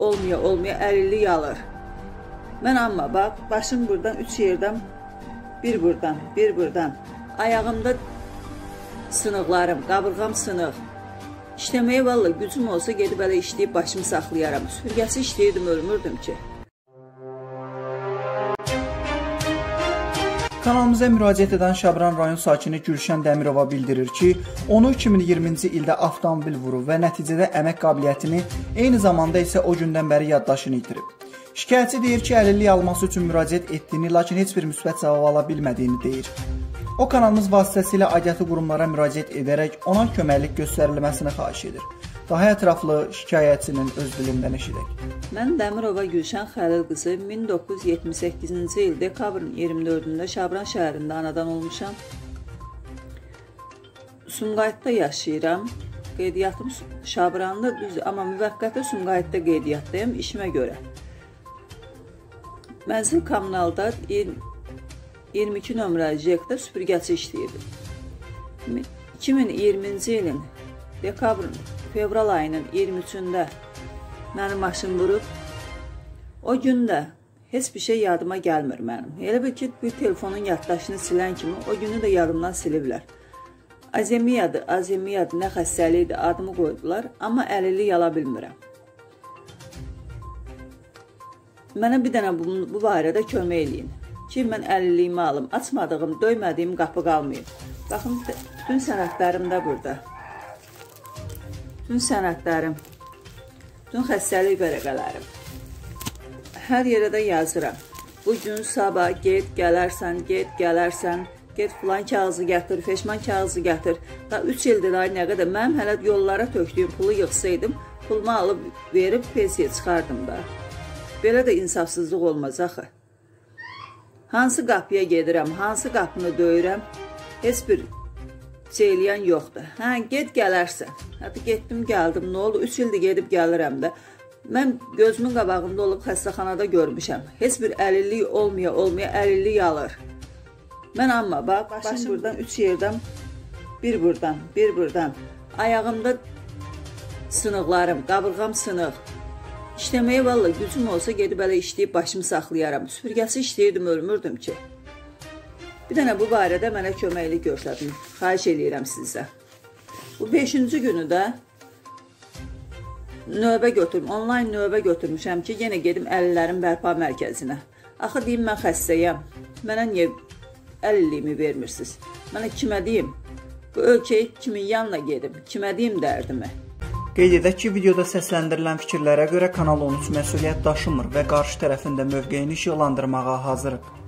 olmaya əlillik alır. Mən amma bax, başım buradan 3 yerdən, bir buradan. Ayağımda sınıqlarım, qabırğam sınıq. İşləməyə vallahi gücüm olsa gedib elə işləyib başımı saxlayaram. Süpürgəsi işləyirdim, ölmürdüm ki. Kanalımıza müraciət edən Şabran rayon sakini Gülşən Dəmirova bildirir ki, onu 2020-ci ildə avtomobil vurub və nəticədə əmək qabiliyyətini, eyni zamanda isə o gündən bəri yaddaşını itirib. Şikayətçi deyir ki, əlillik alması üçün müraciət etdiyini, lakin heç bir müsbət cavab ala bilmədiyini deyir. O kanalımız vasitəsilə aidiyyatı qurumlara müraciət edərək ona köməklik göstərilməsini xahiş edir. Daha ətraflı şikayətçinin öz dilindən eşidək. Mən Dəmirova Gülşən Xəlil qızı 1978-ci il dekabrın 24-də Şabran şəhərində anadan olmuşam. Sumqayıtda yaşayıram. Qeydiyyatım Şabranlı düzdür, amma müvəqqəti Sumqayıtda qeydiyyatdayım işimə görə. Mənzil kommunalda 22 nömrəli Jekdə süpürgəçi işləyirdim. 2020-ci ilin fevral ayının 23-də mənim maşın vurub. O gün də heç bir şey yadıma gəlmir mənim. Elə bir ki, bir telefonun yaddaşını silən kimi o günü də yadımdan siliblər. Azemiyadır, nə xəstəlikdir, adımı qoydular, amma əlillik ala bilmirəm. Mənə bir dənə bu barədə kömək eləyin ki, mən əlilliyimi alım, açmadığım, döymədiyim qapı qalmayıb. Baxın, bütün sənədlərim də burada. Bütün sənədlərim, bütün xəstəlik vərəqələrim. Hər yerə də yazıram. Bugün, sabah, get, gələrsən, get filan kağızı gətir, feşman kağızı gətir. Da 3 ildir ay nə qədər. Mənim hələ yollara tökdüyüm pulu yığsaydım, pulumu alıb verib pensiya çıxardım da. Belə də insafsızlıq olmaz axı. Hansı qapıya gedirəm, hansı qapını döyürəm, heç bir şey eləyən yoxdur. Hə, get gələrsən. Hətta getdim, gəldim, nə oldu? 3 ildir gedib gəlirəm də. Mən gözümün qabağında olub xəstəxanada görmüşəm. Heç bir əlillik olmaya əlillik alır. Mən amma bax, başım buradan 3 yerdən, bir buradan. Ayağımda sınıqlarım, qabırğam sınıq. İşləməyə vallahi gücüm olsa gedib elə işləyib başımı saxlayaram. Süpürgəsi işləyirdim, ölmürdüm ki. Bir dənə bu barədə mənə köməklik göstərin. Xahiş eləyirəm sizə. Bu 5-ci günü də onlayn növbə götürmüşəm ki, yenə gedim əlillərin bərpa mərkəzinə. Axı deyim, mən xəstəyəm. Mənə niyə əlilliyimi vermirsiniz? Mənə kimə deyim? Bu ölkəyə kimin yanına gedim? Kimə deyim dərdimi? Qeyd edək ki, videoda səsləndirilən fikirlərə görə Kanal 13 məsuliyyət daşımır və qarşı tərəfin də mövqeyini işıqlandırmağa hazırıq.